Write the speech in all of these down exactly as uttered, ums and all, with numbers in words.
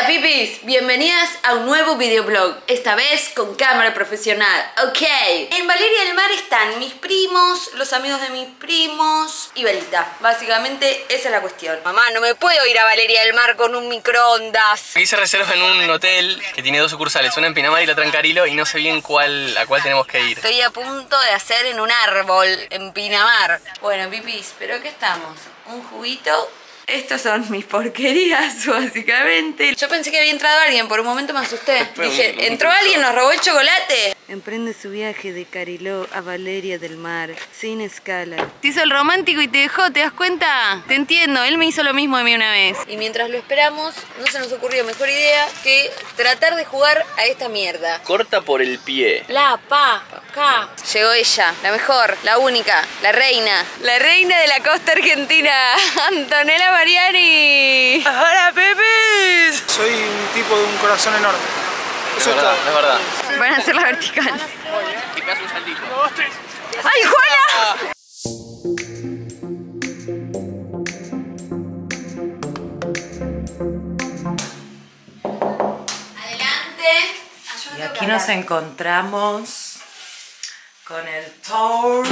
Hola pipis, bienvenidas a un nuevo videoblog, esta vez con cámara profesional, ok. En Valeria del Mar están mis primos, los amigos de mis primos y Belita. Básicamente esa es la cuestión. Mamá, no me puedo ir a Valeria del Mar con un microondas. Hice reserva en un hotel que tiene dos sucursales, una en Pinamar y la otra en Carilo, y no sé bien cuál, a cuál tenemos que ir. Estoy a punto de hacer en un árbol en Pinamar. Bueno pipis, ¿pero qué estamos? ¿Un juguito? Estos son mis porquerías, básicamente. Yo pensé que había entrado alguien, por un momento me asusté. Dije, ¿entró alguien? ¿Nos robó el chocolate? Emprende su viaje de Cariló a Valeria del Mar, sin escala. Te hizo el romántico y te dejó, ¿te das cuenta? Te entiendo, él me hizo lo mismo de mí una vez. Y mientras lo esperamos, no se nos ocurrió mejor idea que tratar de jugar a esta mierda. Corta por el pie. La, pa, acá. Llegó ella, la mejor, la única, la reina. La reina de la costa argentina, Antonella Mariani. ¡Hola, Pepes! Soy un tipo de un corazón enorme. Es verdad, es verdad. Van a hacer la vertical. Te pegas un saltito. ¡Ay, Juana! Adelante. Y aquí nos encontramos con el tour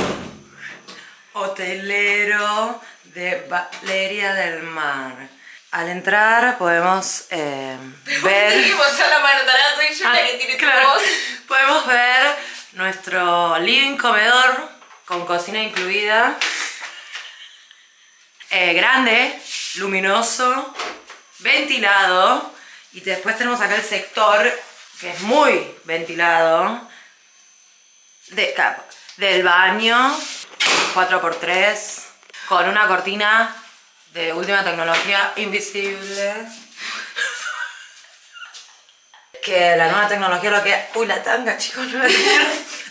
hotelero de Valeria del Mar. Al entrar podemos eh, ver... la mano, soy yo la que tiene tu voz. Podemos ver nuestro living comedor con cocina incluida. Eh, grande, luminoso, ventilado. Y después tenemos acá el sector que es muy ventilado. De, del baño, cuatro por tres, con una cortina de última tecnología invisible. Que la nueva tecnología lo que... Uy, la tanga, chicos, no la quiero.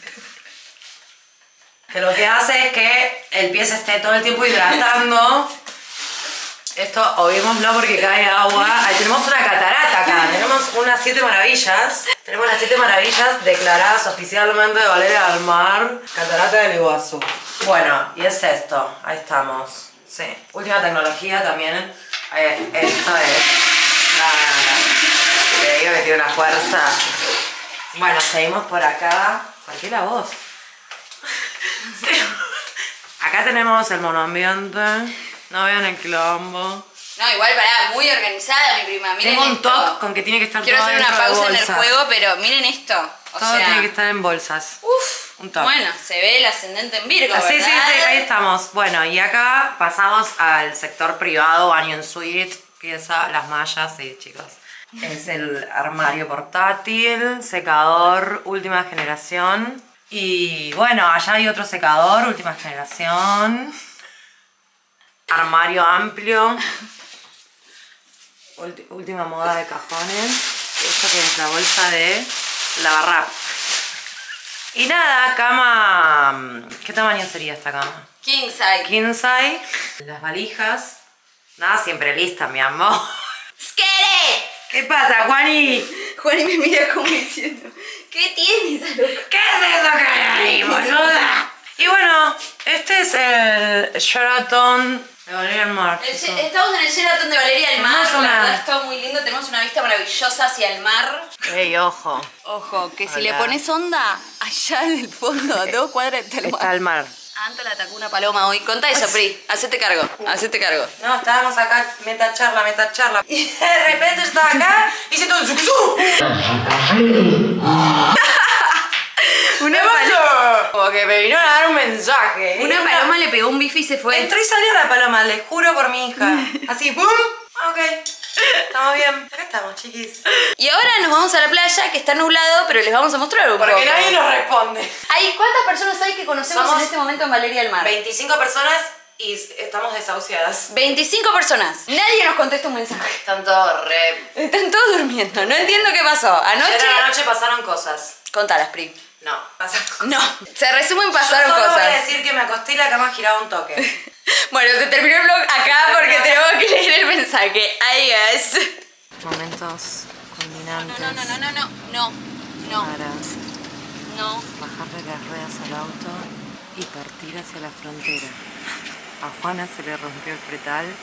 Que lo que hace es que el pie se esté todo el tiempo hidratando. Esto oímoslo porque cae agua. Ahí tenemos una catarata acá. Tenemos unas siete maravillas. Tenemos las siete maravillas declaradas oficialmente de Valeria del Mar. Catarata del Iguazú. Bueno, y es esto. Ahí estamos. Sí. Última tecnología también. Eh, esto es... No, no, no. Te digo que tiene una fuerza. Bueno, seguimos por acá. ¿Por qué la voz? Sí. Acá tenemos el monoambiente. No vean el quilombo. No, igual pará, muy organizada mi prima. Miren Tengo un esto. toque con que tiene que estar Quiero todo hacer una dentro de pausa en el bolsas. juego, pero miren esto. O Todo sea, tiene que estar en bolsas. Uf, Un toque. bueno, se ve el ascendente en Virgo, Sí, sí, ¿verdad? sí, ahí estamos. Bueno, y acá pasamos al sector privado, baño en suite, pieza, las mallas, sí, chicos. Es el armario portátil, secador, última generación. Y bueno, allá hay otro secador, última generación. Armario amplio. Ulti- última moda de cajones. Esto que es la bolsa de lavarrap. Y nada, cama... ¿Qué tamaño sería esta cama? King size. King size. Las valijas. Nada, siempre lista, mi amor. ¡Skere! ¿Qué pasa, Juani? Juani me mira como diciendo, ¿qué tienes, loca? ¿Qué es eso que hay ahí, boluda? Y bueno, este es el Sheraton de Valeria del Mar. El, estamos en el Sheraton de Valeria del Mar, Tenemos la una- verdad es todo muy lindo, tenemos una vista maravillosa hacia el mar. Ey, ojo. Ojo, que si Hola. le pones onda, allá en el fondo, a dos cuadras está el Está mar. el mar. A Anto le atacó una paloma hoy. Contá eso, Pri, hacete cargo, hacete cargo. No, estábamos acá, meta charla, meta charla. Y de repente estaba acá y se todo zucuzú. Una paloma, Como que me vino a dar un mensaje. una paloma le pegó un bife y se fue. Entró y salió la paloma, le juro por mi hija. Así, ¡pum! Ok, estamos bien. Acá estamos, chiquis. Y ahora nos vamos a la playa, que está nublado, pero les vamos a mostrar un Porque poco. nadie nos responde. Hay, ¿cuántas personas hay que conocemos Somos en este momento en Valeria del Mar? veinticinco personas y estamos desahuciadas. veinticinco personas. Nadie nos contesta un mensaje. Están todos re... Están todos durmiendo. No entiendo qué pasó. Anoche... Ayer a la noche pasaron cosas. Contalas, Pri. No, pasaron cosas. No. Se resumen, pasaron Yo solo cosas. voy a decir que me acosté y la cama giraba un toque. Bueno, se terminó el vlog acá porque tenemos que leer el mensaje. Adiós. Momentos culminantes. No, no, no, no, no, no, no, Para no. bajarle las ruedas al auto y partir hacia la frontera. A Juana se le rompió el pretal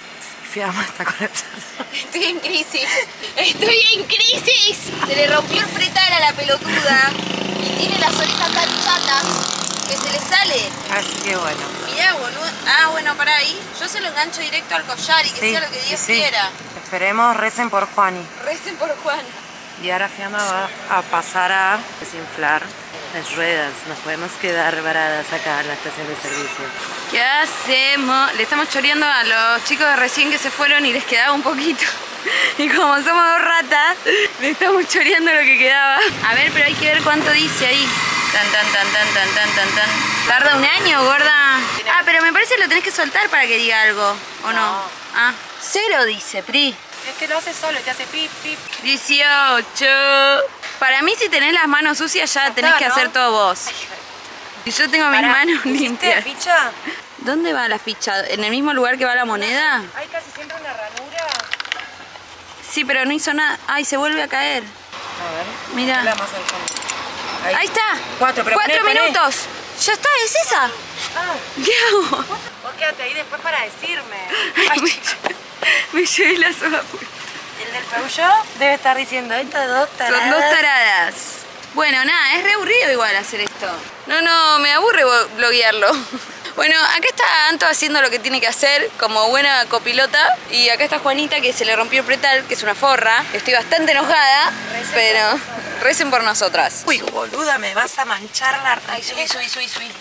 Fiamma está colapsando. Estoy en crisis. Estoy en crisis. Se le rompió el pretal a la pelotuda y tiene las orejas tan chatas que se le sale. Así que bueno. Mirá, boludo. Ah, bueno, para ahí. Yo se lo engancho directo al collar y que Sí, sea lo que Dios sí. quiera. Esperemos, recen por Juani. Recen por Juan. Y ahora Fiamma va a pasar a desinflar las ruedas. Nos podemos quedar varadas acá en la estación de servicio. ¿Qué hacemos? Le estamos choreando a los chicos de recién que se fueron y les quedaba un poquito. Y como somos dos ratas, le estamos choreando lo que quedaba. A ver, pero hay que ver cuánto dice ahí. Tan, tan, tan, tan, tan, tan, tan, tan. ¿Tarda un año, gorda? Ah, pero me parece que lo tenés que soltar para que diga algo, ¿o no? No. Ah, cero dice, Pri. Es que lo hace solo, te hace pip, pip. dieciocho. Para mí, si tenés las manos sucias, ya tenés que ¿no? hacer todo vos. Y yo tengo mis Pará, manos ¿pusiste limpias. ficha? ¿Dónde va la ficha? ¿En el mismo lugar que va la moneda? Hay casi siempre una ranura. Sí, pero no hizo nada. Ay, se vuelve a caer. A ver. Mira. La más al fondo. Ahí. Ahí está. Cuatro, pero Cuatro poné, poné. minutos. Ya está, es esa. Ah, ¿Qué hago? vos quédate ahí después para decirme. Ay, me, me llevé la soga puesta. El del Peugeot debe estar diciendo, estas dos taradas. Son dos taradas. Bueno, nada, es re aburrido igual hacer esto. No, no, me aburre bo- bloguearlo. Bueno, acá está Anto haciendo lo que tiene que hacer como buena copilota. Y acá está Juanita, que se le rompió el pretal, que es una forra. Estoy bastante enojada, Recen pero recen por nosotras. Uy, boluda, me vas a manchar la Ay, subí, subí, subí, subí.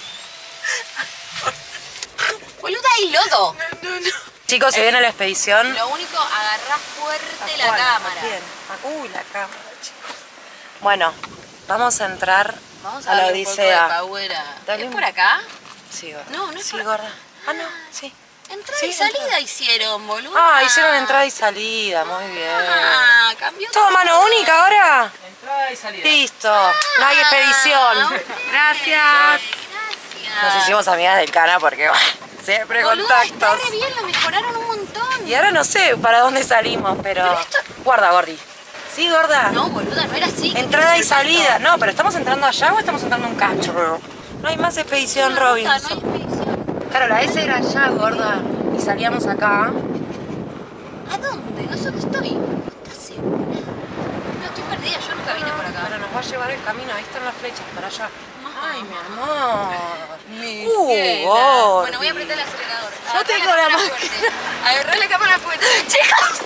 Boluda, hay lodo. Chicos, se viene la expedición. Lo único, agarrá fuerte la ¿A cuál? cámara. ¿A quién? Uy, la cámara, chicos. Bueno, vamos a entrar Vamos a, a la darle un poco de Odisea. power a- Dale ¿Es un- por acá? Sí, gorda. No, no es Sí, por- gorda. Ah, no, sí. Entrada Sí, y salida entrada. hicieron, boludo. Ah, hicieron entrada y salida, muy bien. Ah, cambió ¿Todo mano única ahora? Entrada y salida. Listo, no hay expedición. Gracias. Gracias. Nos hicimos amigas del cana porque bueno, siempre Boluda, está contactos. re bien, lo mejoraron un montón. Y ahora no sé para dónde salimos, pero... Pero esto- Guarda, Gordi. Sí, gorda. No, boluda, no era así. Entrada y Perfecto. salida. No, pero ¿estamos entrando allá o estamos entrando en un cacho? No hay más expedición, No, boluda, Robinson. No hay expedición. Claro, la S era allá, gorda. Y salíamos acá. ¿A dónde? No sé dónde estoy. ¿Estás segura? No, estoy perdida, yo nunca vine por acá. Ahora nos va a llevar el camino. Ahí están las flechas, para allá. Mamá. Ay, mi amor. Mi Uh, ciela. Gordi. Bueno, voy a apretar el acelerador. Yo Agarrá tengo la la cámara mano. fuerte. Agarrá la cámara fuerte. Chicas.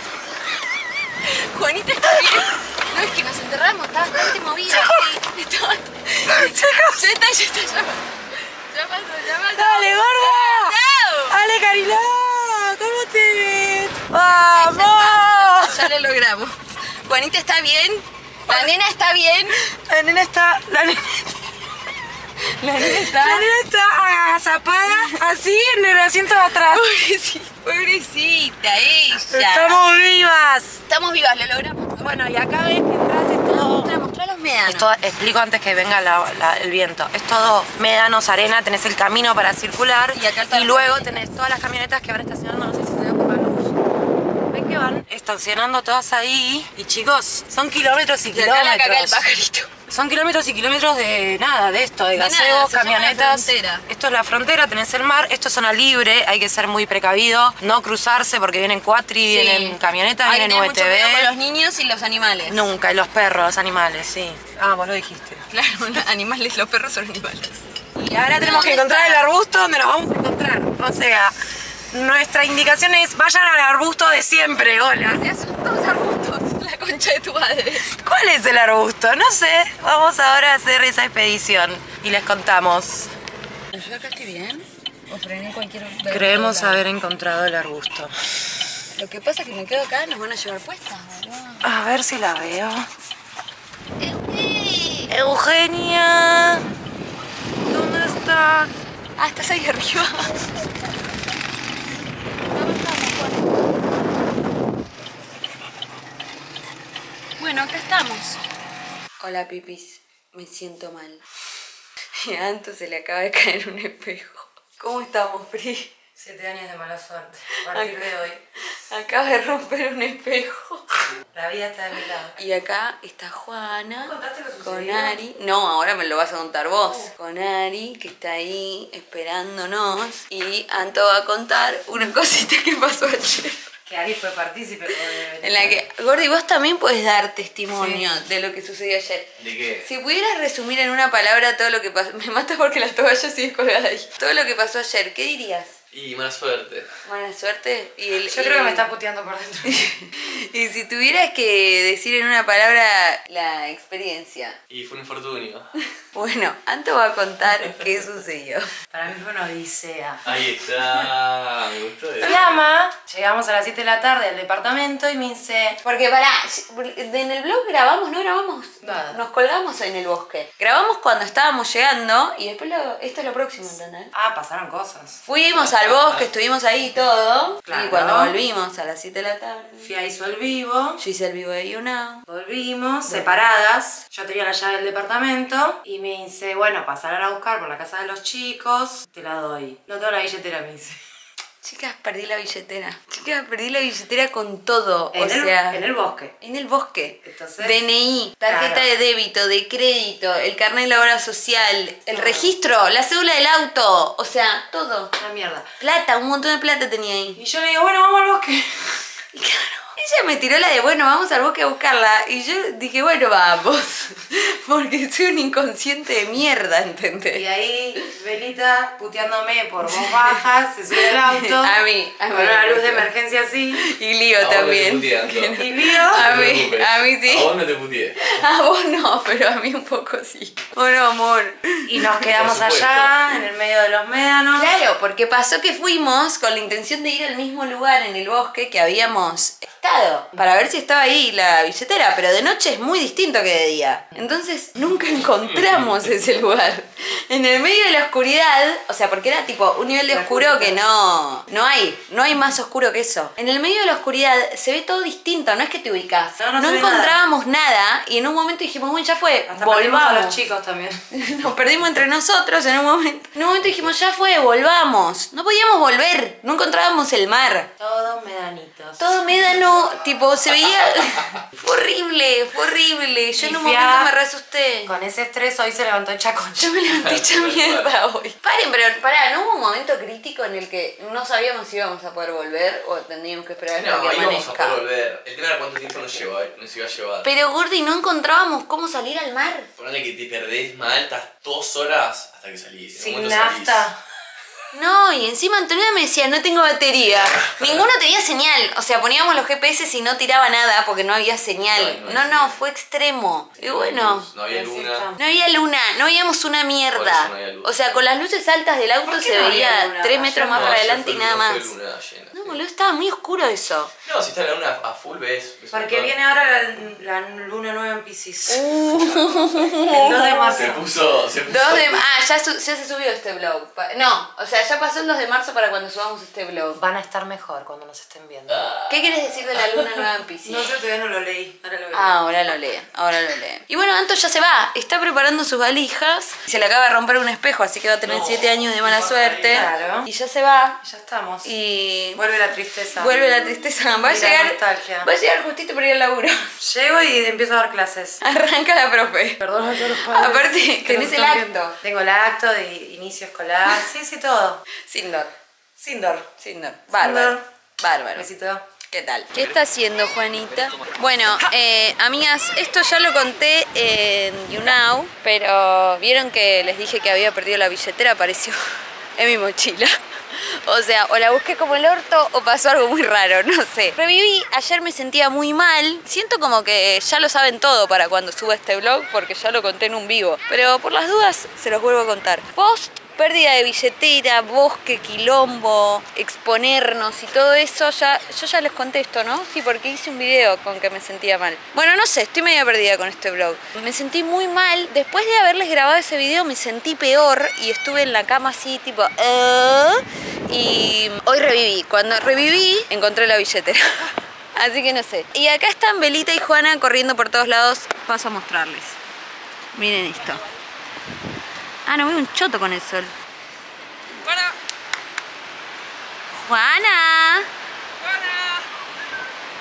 Juanita está bien. No, es que nos enterramos, está bastante movida. Sí, estaba- Ya está, ya está, ya va. Ya pasó, ya pasó. ¡Dale, gorda! ¡Chao! ¡Dale, Cariló! ¿Cómo te ves? ¡Vamos! Ya lo logramos. Juanita está bien. La nena está bien. La nena está... La nena, La nena está. la nena está agazapada así en el asiento de atrás. Pobrecita, pobrecita ella. ¡Estamos vivas! Estamos vivas, lo logramos. Bueno, y acá ves que atrás es todo... Mostrá, mostrá los médanos. Es todo, explico antes que venga la- la- el viento. Es todo médanos, arena, tenés el camino para circular Y acá está la luego camioneta. tenés todas las camionetas que van estacionando, no sé si se ve poca luz. Ven que van estacionando todas ahí y chicos, son kilómetros y Y acá la caga el kilómetros. pajarito. Son kilómetros y kilómetros de nada, de esto, de De nada, gaseos, se llama la camionetas. frontera. Esto es la frontera, tenés el mar, esto es zona libre, hay que ser muy precavido, no cruzarse porque vienen cuatri, vienen camionetas, Hay que vienen tener mucho cuidado con U T los V. niños y los animales. Nunca, y los perros, los animales, sí. Ah, vos lo dijiste. Claro, los animales, los perros son animales. Y ahora tenemos que ¿Dónde encontrar está? el arbusto donde nos vamos a encontrar. O sea, nuestra indicación es vayan al arbusto de siempre, hola. Se hacen dos arbustos, la concha de tu madre. ¿Cuál es el arbusto? No sé. Vamos ahora a hacer esa expedición y les contamos. ¿Yo acá estoy bien? ¿O frené en cualquier Creemos lado? haber encontrado el arbusto. Lo que pasa es que me quedo acá, nos van a llevar puestas, boludo. A ver si la veo. Euge. Eugenia, ¿dónde estás? Ah, estás ahí arriba. Bueno, acá estamos. Hola, pipis. Me siento mal. Y a Anto se le acaba de caer un espejo. ¿Cómo estamos, Pri? Siete años de mala suerte. A partir de hoy. Acaba de romper un espejo. La vida está de mi lado. Y acá está Juana ¿Contaste lo con sucedido? Ari. No, ahora me lo vas a contar vos. Con Ari, que está ahí esperándonos. Y Anto va a contar una cosita que pasó ayer. Que Ari fue partícipe. De... En la que, Gordi, vos también puedes dar testimonio sí. de lo que sucedió ayer. ¿De qué? Si pudieras resumir en una palabra todo lo que pasó... Me mata porque la toalla sigue colgada ahí. Todo lo que pasó ayer, ¿qué dirías? Y mala suerte. Mala suerte. Y el, Yo y creo el... que me estás puteando por dentro. Y si tuvieras que decir en una palabra la experiencia. Y fue un infortunio. Bueno, Anto va a contar qué sucedió. Para mí fue una odisea. Ahí está, me gustó eso. Llama, llegamos a las siete de la tarde al departamento y me dice... Porque pará, en el blog grabamos, no grabamos. Nada. Nos colgamos en el bosque. Grabamos cuando estábamos llegando y después lo, esto es lo próximo, ¿entendés? Ah, pasaron cosas. Fuimos al bosque, estuvimos ahí y todo. Claro. Y cuando volvimos a las siete de la tarde. Fui a hizo el vivo. Yo hice el vivo de YouNow. Volvimos, separadas. Yo tenía la llave del departamento y me dice, bueno, pasar a buscar por la casa de los chicos, te la doy. No tengo la billetera, me dice. Chicas, perdí la billetera. Chicas, perdí la billetera con todo. En, o el, sea, en el bosque. En el bosque. Entonces, D N I, tarjeta claro. de débito, de crédito, el carnet de la obra social, el registro, la cédula del auto. O sea, todo. Una mierda. Plata, un montón de plata tenía ahí. Y yo le digo, bueno, vamos al bosque. Y claro, ella me tiró la de, bueno, vamos al bosque a buscarla. Y yo dije, bueno, vamos. Porque soy un inconsciente de mierda, ¿entendés? Y ahí, Belita puteándome por voz baja, se sube al auto. A mí, a mí. Con una luz de emergencia así. Y Lío A vos también. no te puteando. Y Lío. A No te mí, preocupes. a mí sí. A vos no te puteé. A vos no, pero a mí un poco sí. Bueno, amor. Y nos quedamos Por supuesto. allá, en el medio de los médanos. Claro, porque pasó que fuimos con la intención de ir al mismo lugar en el bosque que habíamos estado, para ver si estaba ahí la billetera, pero de noche es muy distinto que de día. Entonces nunca encontramos ese lugar. En el medio de la oscuridad, o sea, porque era tipo un nivel de oscuro que no, no hay, no hay más oscuro que eso. En el medio de la oscuridad se ve todo distinto, no es que te ubicás. No, no No se ve encontrábamos nada. Y en un momento dijimos, bueno, ya fue, Hasta perdimos volvamos. a los chicos también. Nos perdimos entre nosotros en un momento. En un momento dijimos, ya fue, volvamos. No podíamos volver, no encontrábamos el mar. Todos medanitos. Todo médano, tipo, se veía... Fue horrible, fue horrible. Yo Y en un fui a- momento me re asusté. Con ese estrés hoy se levantó hecha concha. Yo me levanté hecha mierda hoy. Paren, pero pará, ¿no hubo un momento crítico en el que no sabíamos si íbamos a poder volver o tendríamos que esperar hasta No, que ahí vamos a amanezca? poder volver. El tema era cuánto tiempo nos, llevó, nos iba a llevar. Pero, Gordi, no encontrábamos cómo salir al mar. Ponele que te perdés mal, estás dos horas hasta que salís. En un Sin momento nafta. salís. No, y encima Antonella me decía, no tengo batería. Ninguno tenía señal. O sea, poníamos los G P S y no tiraba nada porque no había señal. No, no, No, no. no, fue extremo. Y bueno, No había luna. no había luna, no veíamos una Por eso mierda. no había luz. O sea, con las luces altas del auto ¿Por qué se no había veía luna? tres metros Ayer más No, para ayer adelante y fue- nada no fue más. luna llena. No, boludo, estaba muy oscuro eso. No, si está la luna a full ves. ves Porque un montón. viene ahora la, la luna nueva en Piscis. Uh. El dos de marzo. Se puso. Se puso dos de Ah, ya, su- ya se subió este vlog. Pa- No, o sea, ya pasó el dos de marzo para cuando subamos este vlog. Van a estar mejor cuando nos estén viendo. ¿Qué quieres decir de la luna nueva en Piscis? No sé, todavía no lo leí. Ahora lo veo. Ah, ahora lo lee, ahora lo lee. Y bueno, Anto ya se va, está preparando sus valijas. Se le acaba de romper un espejo, así que va a tener No, siete años de mala suerte. Claro. Y ya se va. Ya estamos. Y Vuelve la tristeza. vuelve la tristeza. Va a Y la llegar. nostalgia. Va a llegar justito para ir al laburo. Llego y empiezo a dar clases. Arranca la profe. Perdón a todos los padres. Aparte, que tenés nos el están acto. viendo. Tengo el acto de inicio escolar. Sí, sí, todo. Sindor. Sindor. Sindor. Bárbaro. Sindor. Bárbaro. Besito. ¿Qué tal? ¿Qué está haciendo Juanita? Bueno, eh, amigas, esto ya lo conté en YouNow, pero vieron que les dije que había perdido la billetera, apareció en mi mochila. O sea, o la busqué como el orto o pasó algo muy raro, no sé. Reviví, ayer me sentía muy mal. Siento como que ya lo saben todo para cuando suba este vlog porque ya lo conté en un vivo. Pero por las dudas se los vuelvo a contar. Post pérdida de billetera, bosque, quilombo, exponernos y todo eso, ya, yo ya les conté esto, ¿no? Sí, porque hice un video con que me sentía mal. Bueno, no sé, estoy medio perdida con este vlog. Me sentí muy mal. Después de haberles grabado ese video me sentí peor y estuve en la cama así, tipo... "Uh", y hoy reviví. Cuando reviví, encontré la billetera. Así que no sé. Y acá están Belita y Juana corriendo por todos lados. Paso a mostrarles. Miren esto. Ah, no veo un choto con el sol. ¡Juana! Juana. ¡Juana!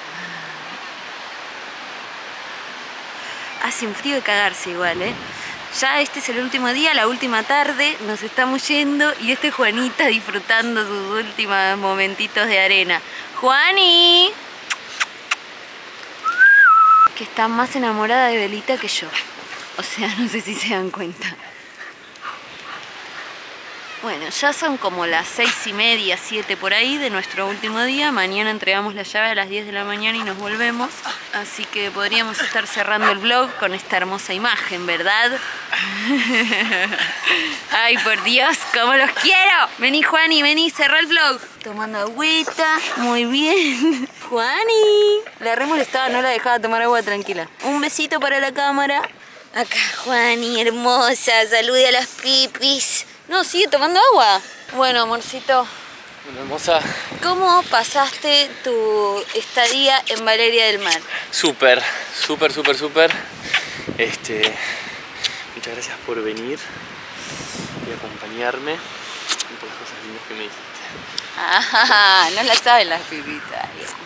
Hace un frío de cagarse igual, ¿eh? Ya este es el último día, la última tarde, nos estamos yendo y este es Juanita disfrutando sus últimos momentitos de arena. ¡Juani! Que está más enamorada de Belita que yo. O sea, no sé si se dan cuenta. Bueno, ya son como las seis y media, siete por ahí de nuestro último día. Mañana entregamos la llave a las diez de la mañana y nos volvemos. Así que podríamos estar cerrando el vlog con esta hermosa imagen, ¿verdad? Ay, por Dios, cómo los quiero. Vení, Juani, vení, cerrá el vlog. Tomando agüita, muy bien. Juani. La re molestaba, no la dejaba tomar agua tranquila. Un besito para la cámara. Acá, Juani, hermosa, salude a las pipis. No, sigue tomando agua. Bueno, amorcito. Bueno, hermosa. ¿Cómo pasaste tu estadía en Valeria del Mar? Súper, súper, súper, súper. Este, muchas gracias por venir y acompañarme y por las cosas lindas que me dijiste. Ah, no la saben las pipitas.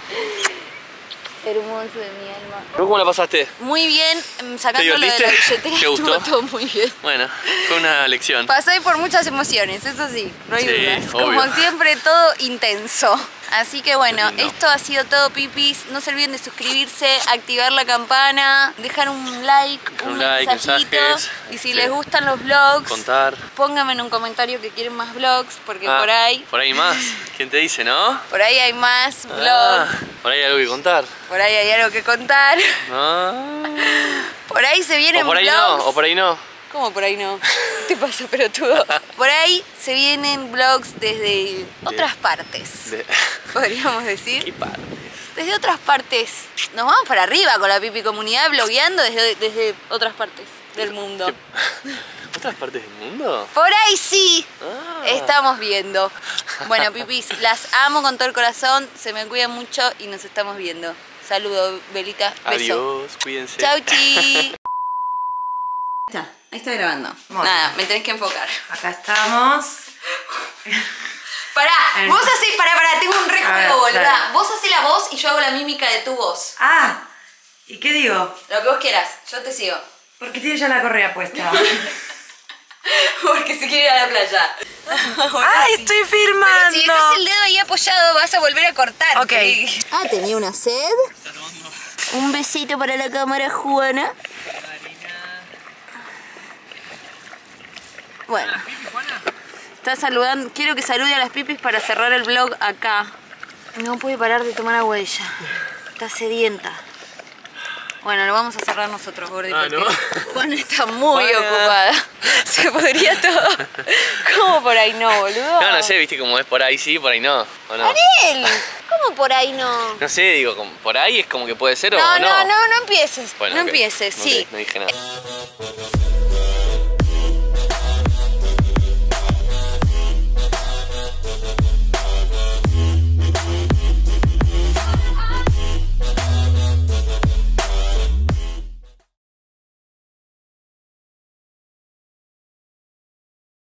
Hermoso de mi alma. ¿Cómo la pasaste? Muy bien, sacando ¿Te lo de la divertiste? billetera. ¿Te gustó? Estuvo todo muy bien. Bueno, fue una lección. Pasé por muchas emociones, eso sí, no hay Sí, dudas. obvio. Como siempre, todo intenso. Así que bueno, Lindo. esto ha sido todo, pipis. No se olviden de suscribirse, activar la campana, dejar un like, Un un, like, mensajito. mensajes, Y si sí. les gustan los vlogs, Contar. pónganme en un comentario que quieren más vlogs, porque Ah, por ahí, Por ahí más. ¿Quién te dice, no? por ahí hay más Ah, vlogs, por ahí hay algo que contar. por ahí hay algo que contar. Ah. Por ahí se vienen O por ahí vlogs. no, o por ahí no. ¿Cómo por ahí no? ¿Qué te pasa, pelotudo? Por ahí se vienen vlogs desde otras partes, De... podríamos decir. ¿Qué parte? Desde otras partes. Nos vamos para arriba con la Pipi Comunidad blogueando desde, desde otras partes del mundo. ¿Otras partes del mundo? Por ahí sí, Ah. estamos viendo. Bueno, pipis, las amo con todo el corazón, se me cuidan mucho y nos estamos viendo. Saludos, Belita, beso. Adiós, cuídense. Chau, chi. Ahí está, ahí está grabando. Bueno. Nada, me tenés que enfocar. Acá estamos. Pará, Eh. vos hacés, pará, pará, tengo un re A ver, juego, boluda. dale. Vos hacés la voz y yo hago la mímica de tu voz. Ah, ¿y qué digo? Lo que vos quieras, yo te sigo. Porque tiene ya la correa puesta. Porque se quiere ir a la playa. ¡Ay, estoy filmando! Pero si dejas el dedo ahí apoyado, vas a volver a cortar. Ok. Cris. Ah, tenía una sed. Un besito para la cámara, Juana. Bueno. Está saludando. Quiero que salude a las pipis para cerrar el vlog acá. No puede parar de tomar agua ella. Está sedienta. Bueno, lo vamos a cerrar nosotros, Gordi, Ah, porque ¿no? Juana está muy Juana. ocupada. Se podría todo. ¿Cómo por ahí no, boludo? No, no sé, viste como es por ahí sí, por ahí no. ¿O no? ¡Ariel! ¿Cómo por ahí no? No sé, digo, como por ahí es como que puede ser o No, no. no, no, no empieces. Bueno, no ok. empieces, Ok, sí. no dije nada.